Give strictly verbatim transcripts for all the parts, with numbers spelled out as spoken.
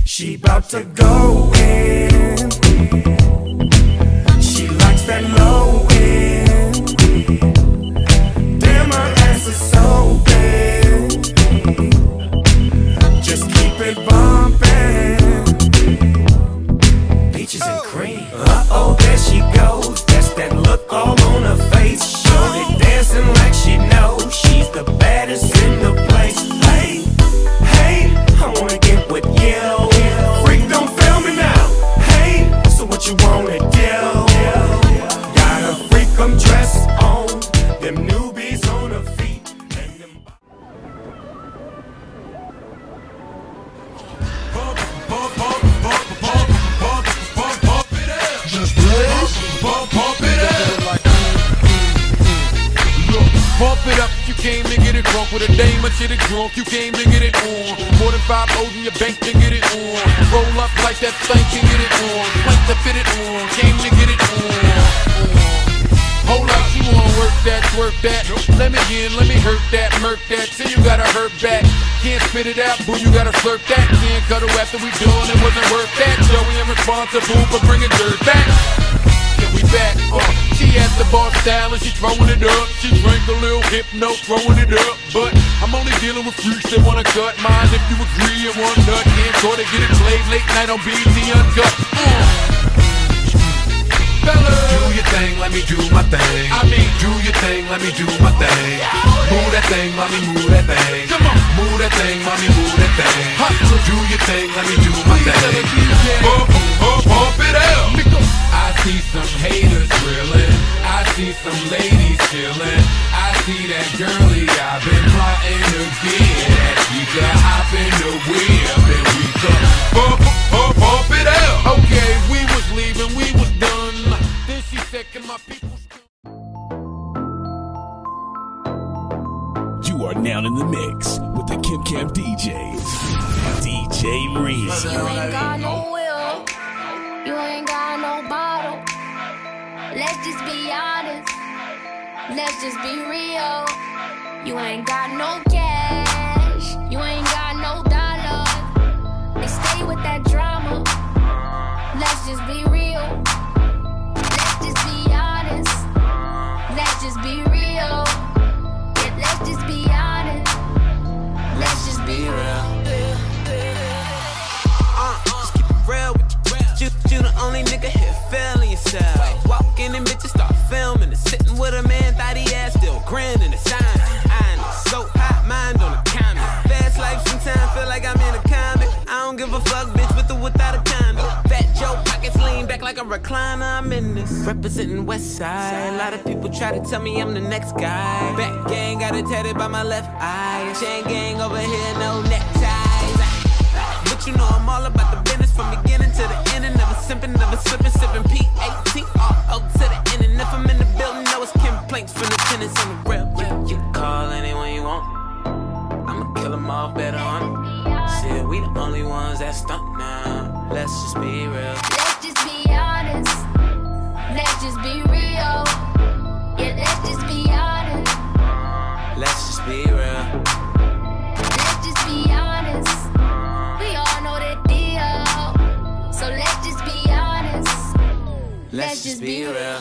She bout to go in. She likes that low end. Damn, her ass is so big. Just keep it bumping. Peaches and cream. Uh-oh, there she goes. That's that look all on her face. Shorty dancing like she knows she's the baddest in the place. Hey, hey, I wanna get with you. Freak, don't fail me now. Hey, so what you wanna do? Got a freak, I'm dressed on. Them newbies on her feet. And them bump, bump, bump, bump, bump, bump, bump, bump it up. Just bump, bump, bump it up. Look, bump it up. You came to get it drunk with a dame or shit it drunk. You came to get it on. More than five O's in your bank to get it on. Roll up like that thing can get it on. Like to fit it on. Came to get it on. Hold up, you wanna work that, work that. Let me in, let me hurt that, murk that. Till you gotta hurt back. Can't spit it out, boo, you gotta slurp that. Can't cuddle after we done, it wasn't worth that. Joey, I'm responsible for bringing dirt back. Yeah, we back, uh, she at the bar style and she throwing it up. She drank a little hypno, throwing it up. But I'm only dealing with freaks that wanna cut mine. If you agree, and one nut can't sort of get it played late night on B E T Uncut. Uh. Do your thing, let me do my thing. I mean, do your thing, let me do my thing. Move that thing, mommy, move that thing. Come on, move that thing, mommy, move that thing. Hustle. Do your thing, let me do my thing. Bump, bump, bump it out. I see some haters drilling. I see some ladies chilling. I see that girlie I've been plotting to get at. She could hop in the whip and we could bump, bump, bump it out. Okay, we was leaving, we was done. Then she said, can my people still? You are now in the mix with the Kim Cam D Js. D J Reese. You ain't got no will. You ain't got no bottle. Let's just be honest. Let's just be real. You ain't got no cash. You ain't got no dollars. They stay with that drama. Let's just be real. Let's just be honest. Let's just be real. Yeah, let's just be honest. Let's just be real. Uh, just keep it real with you. You, you the only nigga here feeling yourself. Walk in and bitches start filming and sitting with a man, thought he had still grinning and sign. I know, so hot, mind on the comment. Fast life sometimes feel like I'm in a comic. I don't give a fuck, bitch, with or without a condo. Fat Joe pockets lean back like a recliner. I'm in this representing West Side. A lot of people try to tell me I'm the next guy. Back gang got it tatted by my left eye. Chain gang over here, no neckties. But you know I'm all about the business from beginning to the end. And never simping, never slipping, sipping P A T R O to the end. And if I'm in the building, know it's complaints from the tenants on the real. You, you can call anyone you want. I'ma kill them all better on them. Shit, we the only ones that stunt now. Let's just be real. Let's just be honest. Let's just be real. Yeah, let's just be honest. Let's just be real. Let's just be honest. We all know the deal. So let's just be honest. Let's just be real.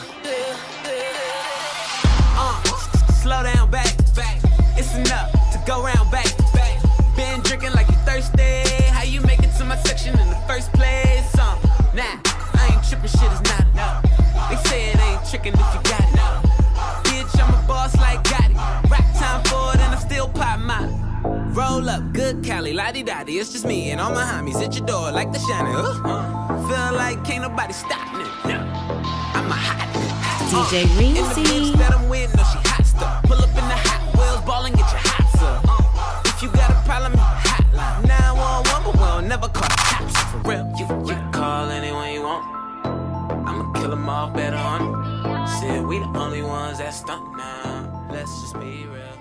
Uh, slow down, back, back. It's enough to go round, back, back. Been drinking like you thirsty. How you make it to my section in the first place? Uh, nah, I ain't tripping, shit is not enough. They say it ain't tricking if you got it. Bitch, I'm a boss like Gotti. Rap time for it and I still pop mine. Roll up, good Cali, la-di-da-di. It's just me and all my homies at your door like the shining. Uh, feel like can't nobody stop me. I'm a hot nigga. D J Reese. In the bitch that I'm with, no, she hot stuff. Pull up in the Hot Wheels, ball and get your hot stuff. Uh, if you got a problem, hotline nine one one, but we'll never call the cops for real. You, you can call anyone you want. I'ma kill them all better on them. Shit, we the only ones that stunt now. Let's just be real.